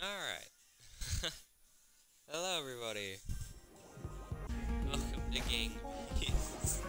Alright. Hello, everybody. Welcome to Gang Beasts.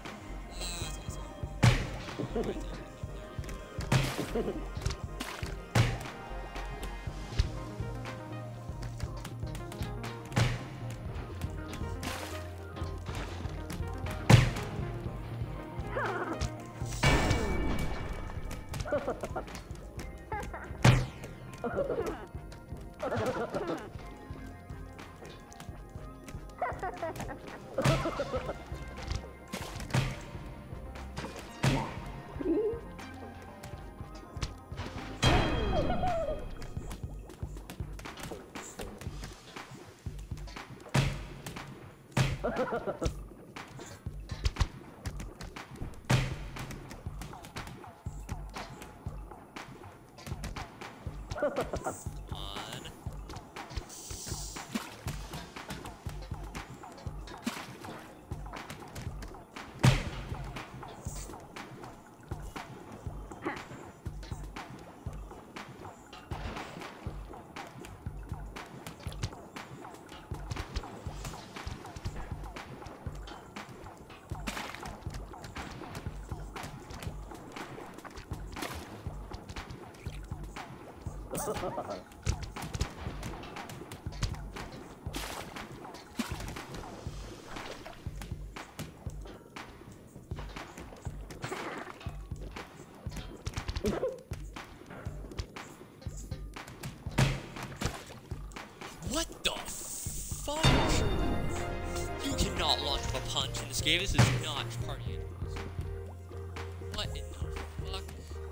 On. What the fuck? You cannot launch a punch in this game. This is not Party Animals. What in the fuck?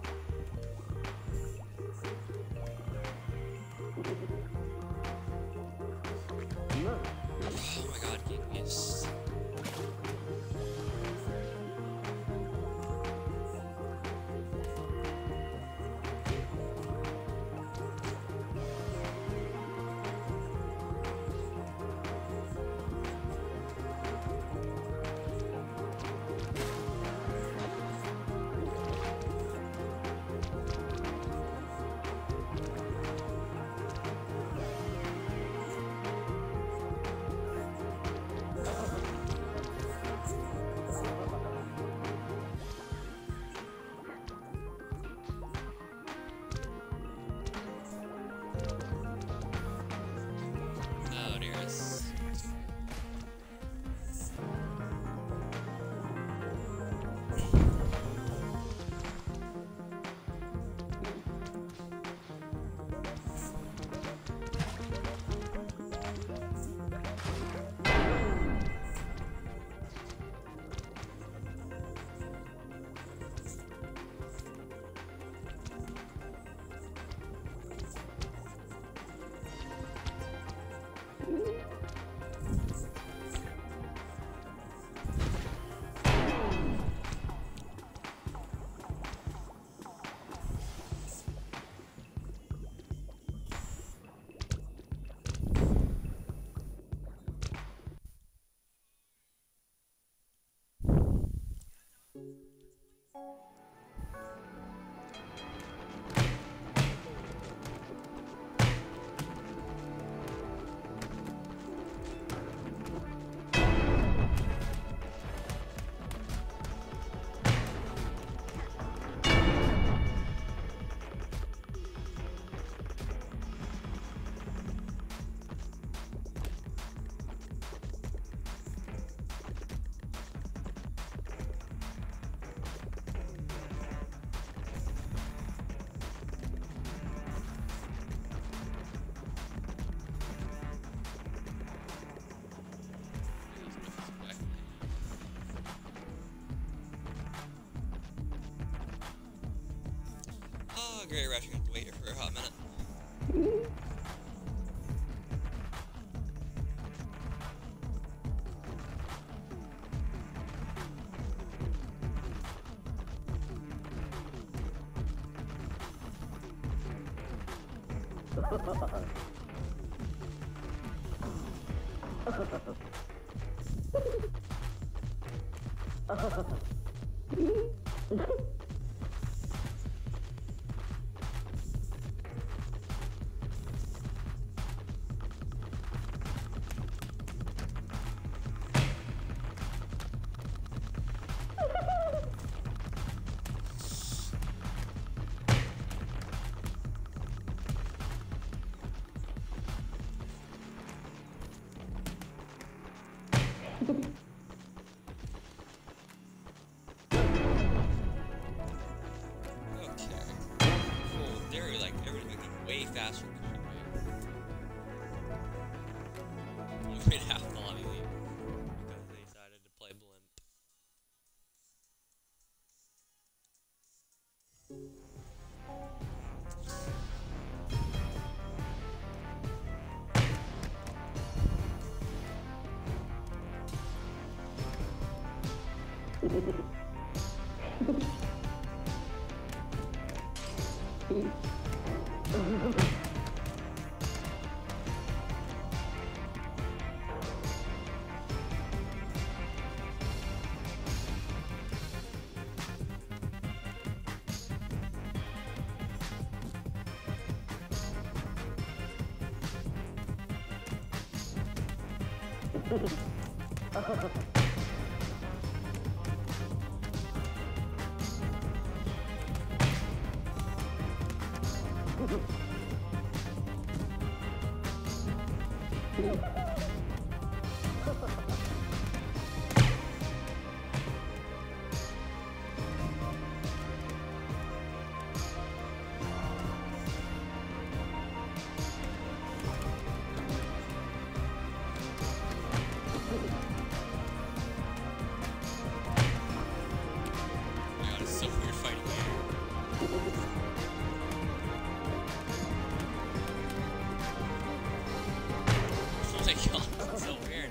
Oh my god, Gang Beasts. Oh dearest. Oh, great rush. I'm gonna have to wait here for a hot minute. Okay. Cool. They're like everything way faster than we made half the lobby leave because they decided to play blimp. God, it's so weird fighting here. Oh my god, it's so weird.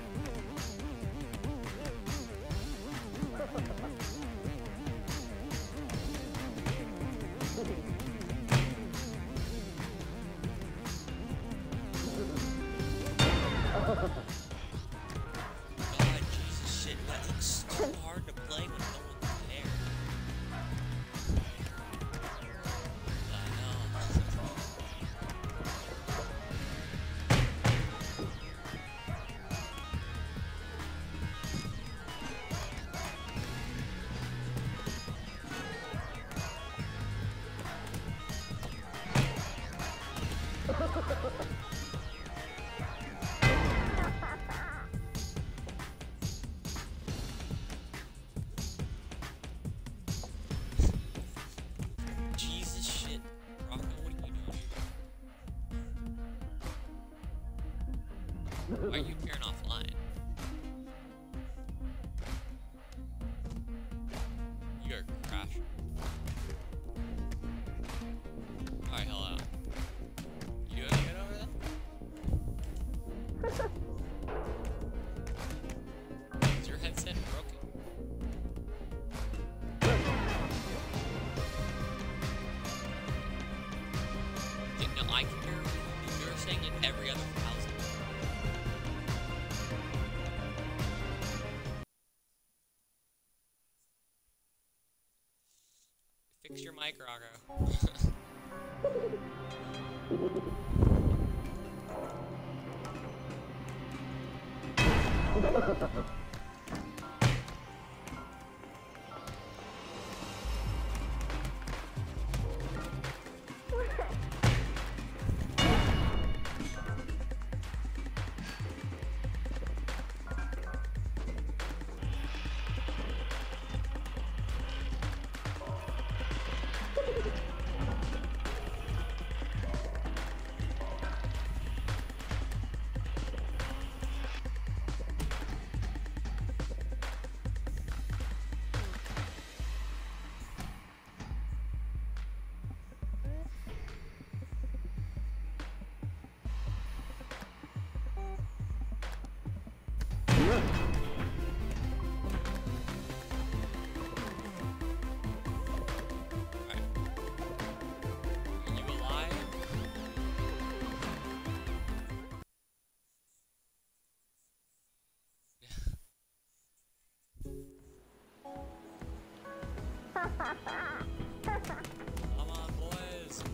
God, Jesus shit, that looks so hard to play when no one's there. I know. Jesus shit. Rocco, what are you doing? Why are you appearing offline? You're crashing. Alright, hell out. You doing good over there? Is your headset broken? No, I can hear you. You're saying it every other thousand. Fix your mic, Rocco. Are you alive? Come on, boys.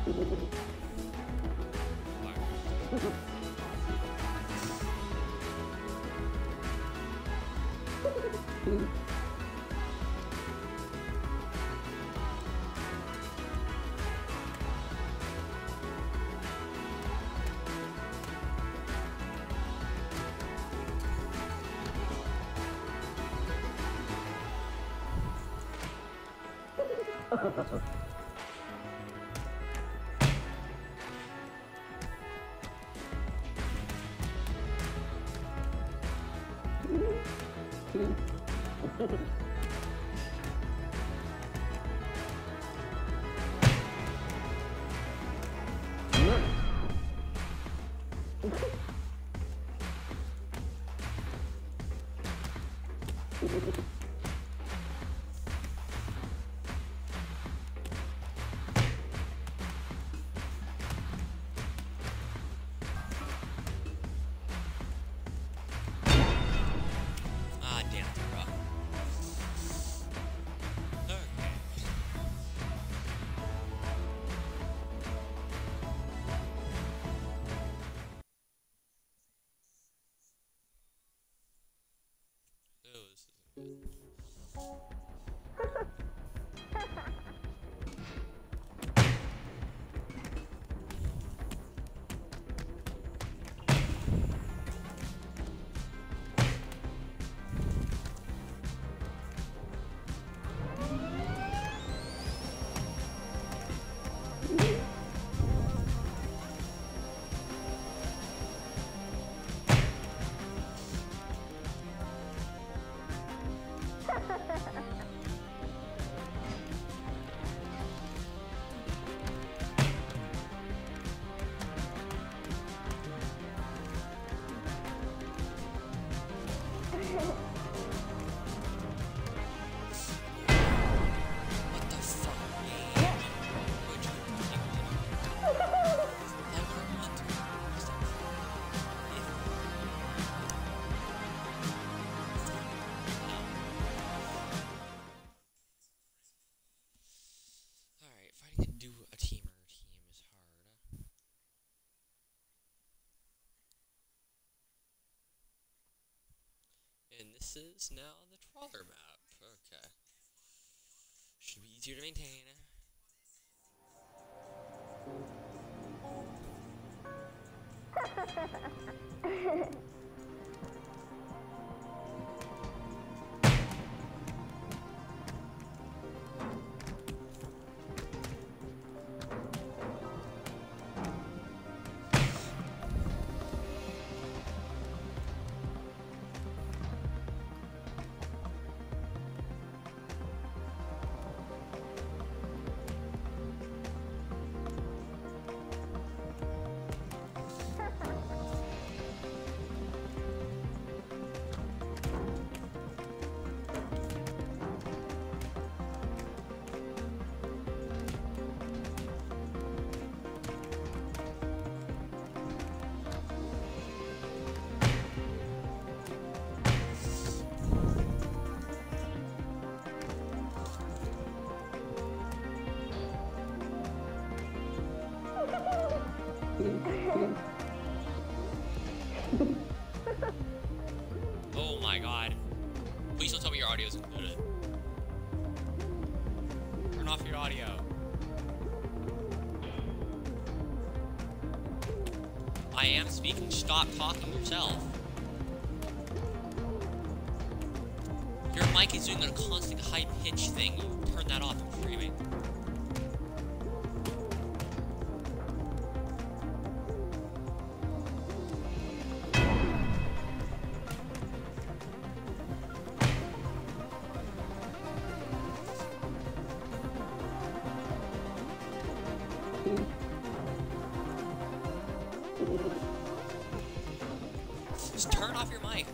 Ah, damn it, bro. Okay. Oh, this isn't good. What the fuck, man? What you fucking I wouldn't want to. Alright, fighting a team is hard. And this is now the trawler map. Okay. Should be easier to maintain. Oh my god. Please don't tell me your audio is included. Turn off your audio. I am speaking. Stop talking yourself. Your mic is doing a constant high-pitched thing. You turn that off. I'm screaming. Just turn off your mic.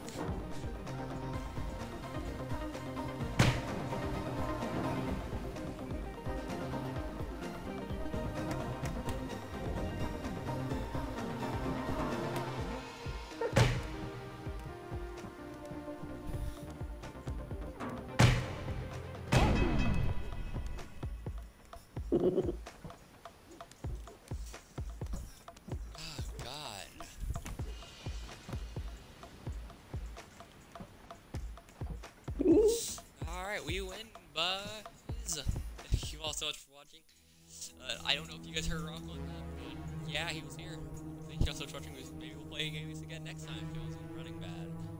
But I don't know if you guys heard Rock on that, but yeah, he was here. Thank you guys so much for watching. Maybe we'll play games again next time. Feels running bad.